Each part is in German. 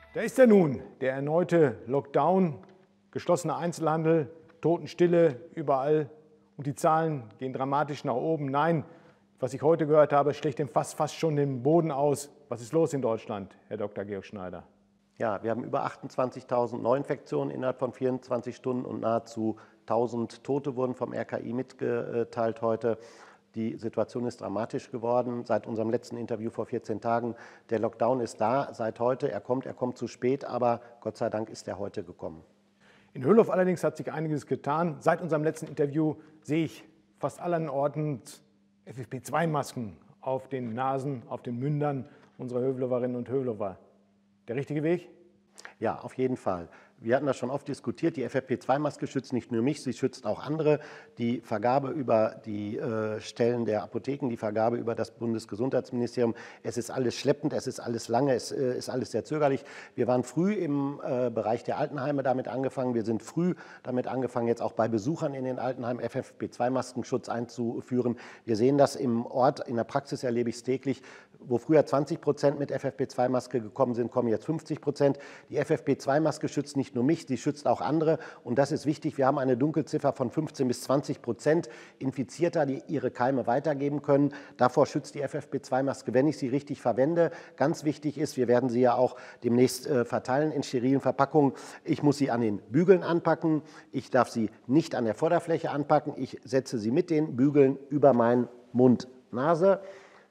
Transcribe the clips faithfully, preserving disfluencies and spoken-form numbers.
Da ist er nun, der erneute Lockdown, geschlossener Einzelhandel, Totenstille überall und die Zahlen gehen dramatisch nach oben. Nein, was ich heute gehört habe, schlägt dem Fass fast schon den Boden aus. Was ist los in Deutschland, Herr Doktor Georg Schneider? Ja, wir haben über achtundzwanzigtausend Neuinfektionen innerhalb von vierundzwanzig Stunden und nahezu tausend Tote wurden vom R K I mitgeteilt heute. Die Situation ist dramatisch geworden seit unserem letzten Interview vor vierzehn Tagen. Der Lockdown ist da seit heute. Er kommt, er kommt zu spät, aber Gott sei Dank ist er heute gekommen. In Hövelhof allerdings hat sich einiges getan. Seit unserem letzten Interview sehe ich fast allen Orten F F P zwei Masken auf den Nasen, auf den Mündern unserer Hövelhoferinnen und Hövelhofer. Der richtige Weg? Ja, auf jeden Fall. Wir hatten das schon oft diskutiert. Die F F P zwei Maske schützt nicht nur mich, sie schützt auch andere. Die Vergabe über die äh, Stellen der Apotheken, die Vergabe über das Bundesgesundheitsministerium, es ist alles schleppend, es ist alles lange, es äh, ist alles sehr zögerlich. Wir waren früh im äh, Bereich der Altenheime damit angefangen. Wir sind früh damit angefangen, jetzt auch bei Besuchern in den Altenheimen F F P zwei Maskenschutz einzuführen. Wir sehen das im Ort, in der Praxis erlebe ich es täglich. Wo früher zwanzig Prozent mit F F P zwei Maske gekommen sind, kommen jetzt fünfzig Prozent. Die F F P zwei Maske schützt nicht nur mich, sie schützt auch andere. Und das ist wichtig. Wir haben eine Dunkelziffer von fünfzehn bis zwanzig Prozent Infizierter, die ihre Keime weitergeben können. Davor schützt die F F P zwei Maske, wenn ich sie richtig verwende. Ganz wichtig ist, wir werden sie ja auch demnächst äh, verteilen in sterilen Verpackungen. Ich muss sie an den Bügeln anpacken. Ich darf sie nicht an der Vorderfläche anpacken. Ich setze sie mit den Bügeln über meinen Mund, Nase.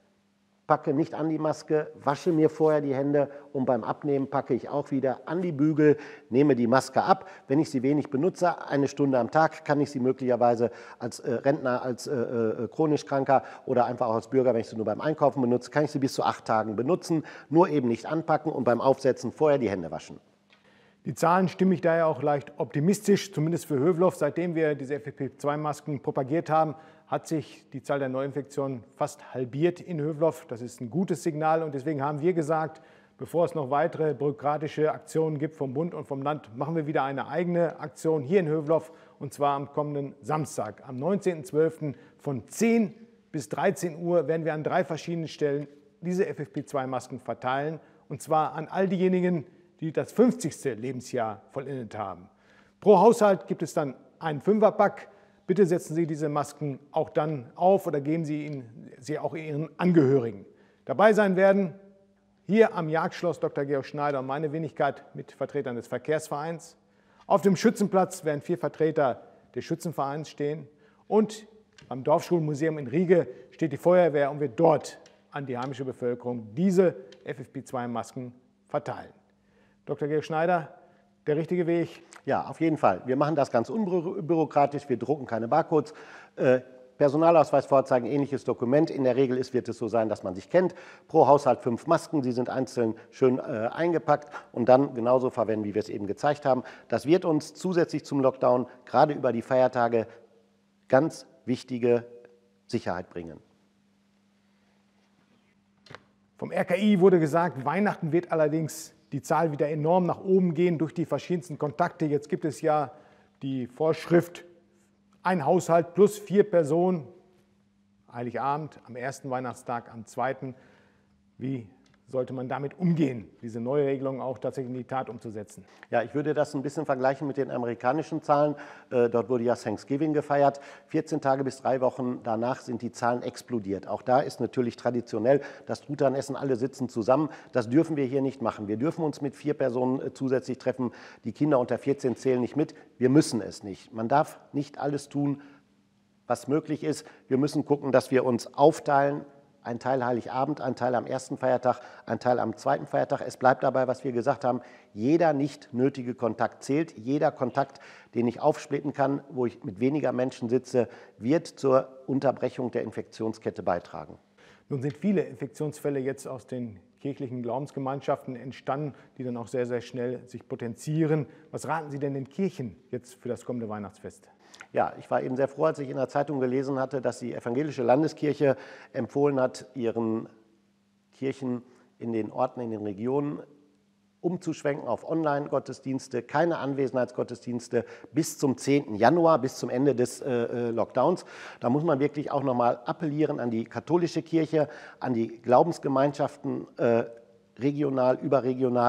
Packe nicht an die Maske, wasche mir vorher die Hände und beim Abnehmen packe ich auch wieder an die Bügel, nehme die Maske ab. Wenn ich sie wenig benutze, eine Stunde am Tag, kann ich sie möglicherweise als äh, Rentner, als äh, äh, chronisch Kranker oder einfach auch als Bürger, wenn ich sie nur beim Einkaufen benutze, kann ich sie bis zu acht Tagen benutzen, nur eben nicht anpacken und beim Aufsetzen vorher die Hände waschen. Die Zahlen stimme ich daher auch leicht optimistisch, zumindest für Hövelhof. Seitdem wir diese F F P zwei Masken propagiert haben, hat sich die Zahl der Neuinfektionen fast halbiert in Hövelhof. Das ist ein gutes Signal und deswegen haben wir gesagt, bevor es noch weitere bürokratische Aktionen gibt vom Bund und vom Land, machen wir wieder eine eigene Aktion hier in Hövelhof und zwar am kommenden Samstag, am neunzehnten zwölften von zehn bis dreizehn Uhr werden wir an drei verschiedenen Stellen diese F F P zwei Masken verteilen und zwar an all diejenigen, die das fünfzigste Lebensjahr vollendet haben. Pro Haushalt gibt es dann einen Fünferpack. Bitte setzen Sie diese Masken auch dann auf oder geben Sie ihn, sie auch Ihren Angehörigen. Dabei sein werden hier am Jagdschloss Doktor Georg Schneider und meine Wenigkeit mit Vertretern des Verkehrsvereins. Auf dem Schützenplatz werden vier Vertreter des Schützenvereins stehen und am Dorfschulmuseum in Riege steht die Feuerwehr und wird dort an die heimische Bevölkerung diese F F P zwei Masken verteilen. Doktor Georg Schneider, der richtige Weg? Ja, auf jeden Fall. Wir machen das ganz unbürokratisch. Wir drucken keine Barcodes. Äh, Personalausweis vorzeigen, ähnliches Dokument. In der Regel ist, wird es so sein, dass man sich kennt. Pro Haushalt fünf Masken. Sie sind einzeln schön äh, eingepackt und dann genauso verwenden, wie wir es eben gezeigt haben. Das wird uns zusätzlich zum Lockdown gerade über die Feiertage ganz wichtige Sicherheit bringen. Vom R K I wurde gesagt, Weihnachten wird allerdings die Zahl wieder enorm nach oben gehen durch die verschiedensten Kontakte. Jetzt gibt es ja die Vorschrift, ein Haushalt plus vier Personen, Heiligabend, am ersten Weihnachtstag, am zweiten. Wie sollte man damit umgehen, diese neue Regelung auch tatsächlich in die Tat umzusetzen? Ja, ich würde das ein bisschen vergleichen mit den amerikanischen Zahlen. Äh, dort wurde ja Thanksgiving gefeiert. vierzehn Tage bis drei Wochen danach sind die Zahlen explodiert. Auch da ist natürlich traditionell das Truthahnessen, alle sitzen zusammen. Das dürfen wir hier nicht machen. Wir dürfen uns mit vier Personen äh, zusätzlich treffen. Die Kinder unter vierzehn zählen nicht mit. Wir müssen es nicht. Man darf nicht alles tun, was möglich ist. Wir müssen gucken, dass wir uns aufteilen. Ein Teil Heiligabend, ein Teil am ersten Feiertag, ein Teil am zweiten Feiertag. Es bleibt dabei, was wir gesagt haben, jeder nicht nötige Kontakt zählt. Jeder Kontakt, den ich aufsplitten kann, wo ich mit weniger Menschen sitze, wird zur Unterbrechung der Infektionskette beitragen. Nun sind viele Infektionsfälle jetzt aus den kirchlichen Glaubensgemeinschaften entstanden, die dann auch sehr, sehr schnell sich potenzieren. Was raten Sie denn den Kirchen jetzt für das kommende Weihnachtsfest? Ja, ich war eben sehr froh, als ich in der Zeitung gelesen hatte, dass die Evangelische Landeskirche empfohlen hat, ihren Kirchen in den Orten, in den Regionen umzuschwenken auf Online-Gottesdienste, keine Anwesenheitsgottesdienste bis zum zehnten Januar, bis zum Ende des äh, Lockdowns. Da muss man wirklich auch nochmal appellieren an die katholische Kirche, an die Glaubensgemeinschaften, äh, regional, überregional.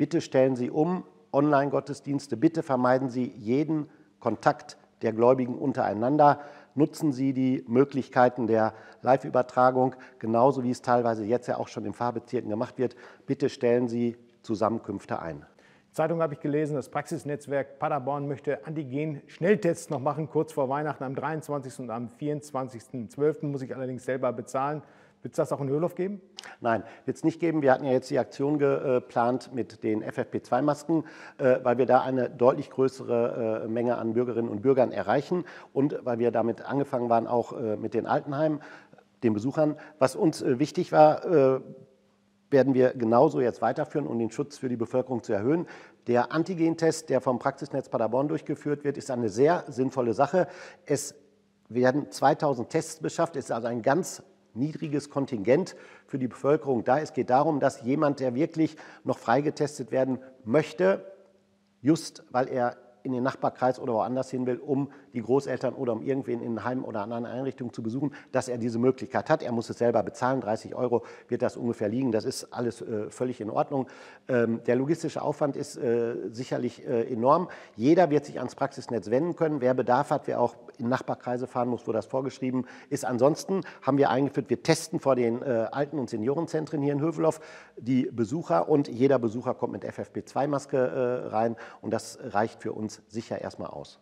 bitte stellen Sie um, Online-Gottesdienste, bitte vermeiden Sie jeden Kontakt der Gläubigen untereinander. Nutzen Sie die Möglichkeiten der Live-Übertragung, genauso wie es teilweise jetzt ja auch schon in Pfarrbezirken gemacht wird. Bitte stellen Sie Zusammenkünfte ein. Zeitung habe ich gelesen, das Praxisnetzwerk Paderborn möchte Antigen-Schnelltests noch machen, kurz vor Weihnachten am dreiundzwanzigsten und am vierundzwanzigsten zwölften muss ich allerdings selber bezahlen. Wird es das auch in Hövelhof geben? Nein, wird es nicht geben. Wir hatten ja jetzt die Aktion geplant mit den F F P zwei Masken, weil wir da eine deutlich größere Menge an Bürgerinnen und Bürgern erreichen und weil wir damit angefangen waren, auch mit den Altenheimen, den Besuchern. Was uns wichtig war, werden wir genauso jetzt weiterführen, um den Schutz für die Bevölkerung zu erhöhen. Der Antigentest, der vom Praxisnetz Paderborn durchgeführt wird, ist eine sehr sinnvolle Sache. Es werden zweitausend Tests beschafft, es ist also ein ganz niedriges Kontingent für die Bevölkerung da. Es geht darum, dass jemand, der wirklich noch freigetestet werden möchte, just weil er in den Nachbarkreis oder woanders hin will, um die Großeltern oder um irgendwen in einem Heim oder anderen Einrichtungen zu besuchen, dass er diese Möglichkeit hat. Er muss es selber bezahlen, dreißig Euro wird das ungefähr liegen. Das ist alles äh, völlig in Ordnung. Ähm, der logistische Aufwand ist äh, sicherlich äh, enorm. Jeder wird sich ans Praxisnetz wenden können. Wer Bedarf hat, wer auch in Nachbarkreise fahren muss, wo das vorgeschrieben ist. Ansonsten haben wir eingeführt, wir testen vor den äh, Alten- und Seniorenzentren hier in Hövelhof die Besucher und jeder Besucher kommt mit F F P zwei Maske äh, rein und das reicht für uns sicher erstmal aus.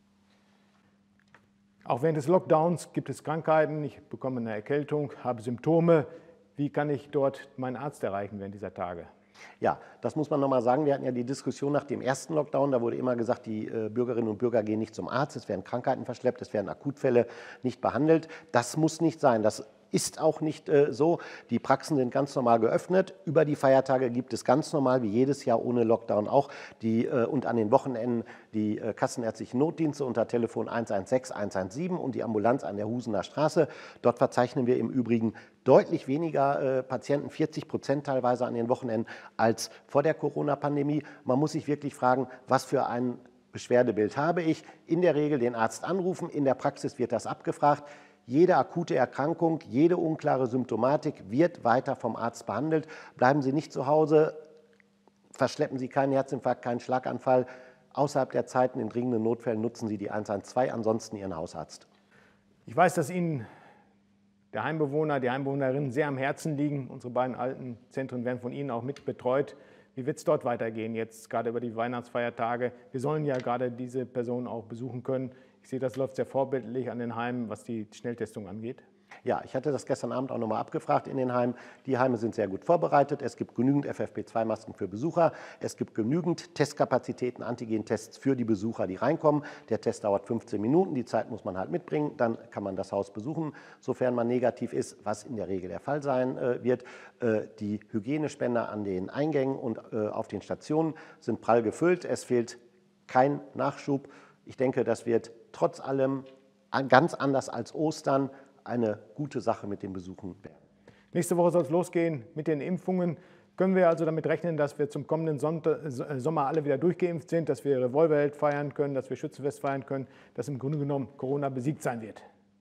Auch während des Lockdowns gibt es Krankheiten. Ich bekomme eine Erkältung, habe Symptome. Wie kann ich dort meinen Arzt erreichen während dieser Tage? Ja, das muss man nochmal sagen. Wir hatten ja die Diskussion nach dem ersten Lockdown. Da wurde immer gesagt, die äh, Bürgerinnen und Bürger gehen nicht zum Arzt. Es werden Krankheiten verschleppt, es werden Akutfälle nicht behandelt. Das muss nicht sein. Das ist auch nicht äh, so. Die Praxen sind ganz normal geöffnet. Über die Feiertage gibt es ganz normal, wie jedes Jahr ohne Lockdown auch, die, äh, und an den Wochenenden die äh, kassenärztlichen Notdienste unter Telefon eins eins sechs, eins eins sieben und die Ambulanz an der Husener Straße. Dort verzeichnen wir im Übrigen deutlich weniger äh, Patienten, vierzig Prozent teilweise an den Wochenenden, als vor der Corona-Pandemie. Man muss sich wirklich fragen, was für ein Beschwerdebild habe ich. In der Regel den Arzt anrufen, in der Praxis wird das abgefragt. Jede akute Erkrankung, jede unklare Symptomatik wird weiter vom Arzt behandelt. Bleiben Sie nicht zu Hause, verschleppen Sie keinen Herzinfarkt, keinen Schlaganfall. Außerhalb der Zeiten in dringenden Notfällen nutzen Sie die eins eins zwei, ansonsten Ihren Hausarzt. Ich weiß, dass Ihnen der Heimbewohner, die Heimbewohnerinnen sehr am Herzen liegen. Unsere beiden alten Zentren werden von Ihnen auch mit betreut. Wie wird es dort weitergehen, jetzt gerade über die Weihnachtsfeiertage? Wir sollen ja gerade diese Personen auch besuchen können. Ich sehe, das läuft sehr vorbildlich an den Heimen, was die Schnelltestung angeht. Ja, ich hatte das gestern Abend auch nochmal abgefragt in den Heimen. Die Heime sind sehr gut vorbereitet. Es gibt genügend F F P zwei Masken für Besucher. Es gibt genügend Testkapazitäten, Antigentests für die Besucher, die reinkommen. Der Test dauert fünfzehn Minuten. Die Zeit muss man halt mitbringen. Dann kann man das Haus besuchen, sofern man negativ ist, was in der Regel der Fall sein äh, wird. Äh, die Hygienespender an den Eingängen und äh, auf den Stationen sind prall gefüllt. Es fehlt kein Nachschub. Ich denke, das wird trotz allem ganz anders als Ostern eine gute Sache mit den Besuchen werden. Nächste Woche soll es losgehen mit den Impfungen. Können wir also damit rechnen, dass wir zum kommenden Sommer alle wieder durchgeimpft sind, dass wir Revolverheld feiern können, dass wir Schützenfest feiern können, dass im Grunde genommen Corona besiegt sein wird?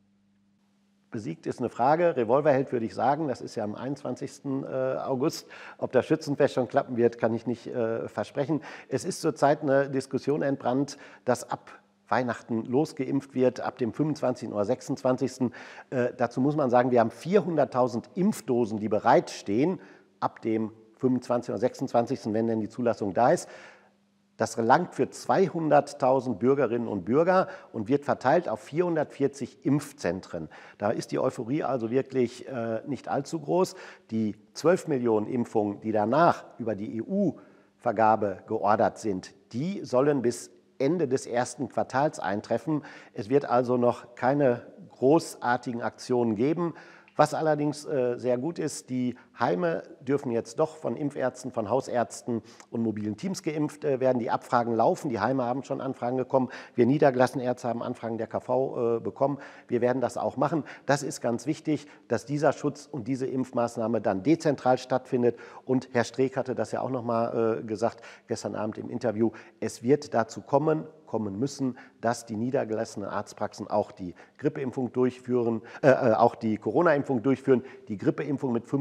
Besiegt ist eine Frage. Revolverheld würde ich sagen, das ist ja am einundzwanzigsten August. Ob das Schützenfest schon klappen wird, kann ich nicht äh, versprechen. Es ist zurzeit eine Diskussion entbrannt, dass ab Weihnachten losgeimpft wird, ab dem fünfundzwanzigsten oder sechsundzwanzigsten Äh, dazu muss man sagen, wir haben vierhunderttausend Impfdosen, die bereitstehen, ab dem fünfundzwanzigsten oder sechsundzwanzigsten, wenn denn die Zulassung da ist. Das langt für zweihunderttausend Bürgerinnen und Bürger und wird verteilt auf vierhundertvierzig Impfzentren. Da ist die Euphorie also wirklich äh, nicht allzu groß. Die zwölf Millionen Impfungen, die danach über die E U-Vergabe geordert sind, die sollen bis Ende des ersten Quartals eintreffen. Es wird also noch keine großartigen Aktionen geben. Was allerdings äh, sehr gut ist, die Heime dürfen jetzt doch von Impfärzten, von Hausärzten und mobilen Teams geimpft äh, werden. Die Abfragen laufen, die Heime haben schon Anfragen bekommen. Wir niedergelassenen Ärzte haben Anfragen der K V äh, bekommen. Wir werden das auch machen. Das ist ganz wichtig, dass dieser Schutz und diese Impfmaßnahme dann dezentral stattfindet. Und Herr Streeck hatte das ja auch noch mal äh, gesagt, gestern Abend im Interview. Es wird dazu kommen, kommen müssen, dass die niedergelassenen Arztpraxen auch die Grippeimpfung durchführen, äh, auch die Corona-Impfung durchführen. Die Grippeimpfung mit fünfundzwanzig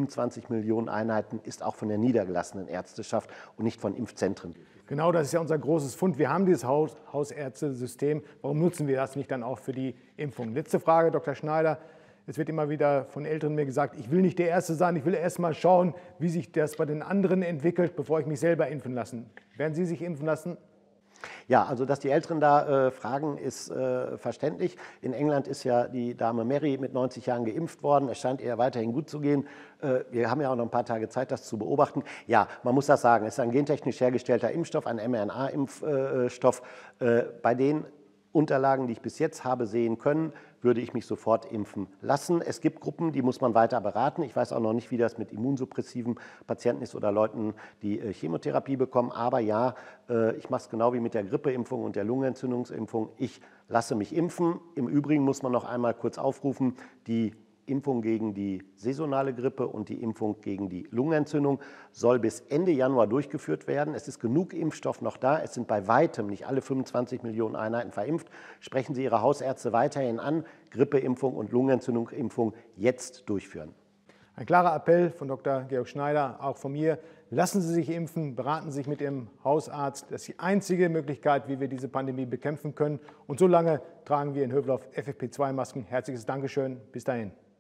fünfundzwanzig Millionen Einheiten ist auch von der niedergelassenen Ärzteschaft und nicht von Impfzentren. Genau, das ist ja unser großes Fund. Wir haben dieses Haus Hausärztesystem. Warum nutzen wir das nicht dann auch für die Impfung? Letzte Frage, Doktor Schneider. Es wird immer wieder von Älteren mir gesagt, ich will nicht der Erste sein, ich will erst mal schauen, wie sich das bei den anderen entwickelt, bevor ich mich selber impfen lasse. Werden Sie sich impfen lassen? Ja, also dass die Älteren da äh, fragen, ist äh, verständlich. In England ist ja die Dame Mary mit neunzig Jahren geimpft worden. Es scheint ihr weiterhin gut zu gehen. Äh, wir haben ja auch noch ein paar Tage Zeit, das zu beobachten. Ja, man muss das sagen, es ist ein gentechnisch hergestellter Impfstoff, ein mRNA-Impfstoff. Äh, bei den Unterlagen, die ich bis jetzt habe sehen können, würde ich mich sofort impfen lassen. Es gibt Gruppen, die muss man weiter beraten. Ich weiß auch noch nicht, wie das mit immunsuppressiven Patienten ist oder Leuten, die Chemotherapie bekommen. Aber ja, ich mache es genau wie mit der Grippeimpfung und der Lungenentzündungsimpfung. Ich lasse mich impfen. Im Übrigen muss man noch einmal kurz aufrufen, die Impfung gegen die saisonale Grippe und die Impfung gegen die Lungenentzündung soll bis Ende Januar durchgeführt werden. Es ist genug Impfstoff noch da. Es sind bei weitem nicht alle fünfundzwanzig Millionen Einheiten verimpft. Sprechen Sie Ihre Hausärzte weiterhin an, Grippeimpfung und Lungenentzündungsimpfung jetzt durchführen. Ein klarer Appell von Doktor Georg Schneider, auch von mir. Lassen Sie sich impfen, beraten Sie sich mit Ihrem Hausarzt. Das ist die einzige Möglichkeit, wie wir diese Pandemie bekämpfen können. Und solange tragen wir in Hövelhof F F P zwei Masken. Herzliches Dankeschön. Bis dahin.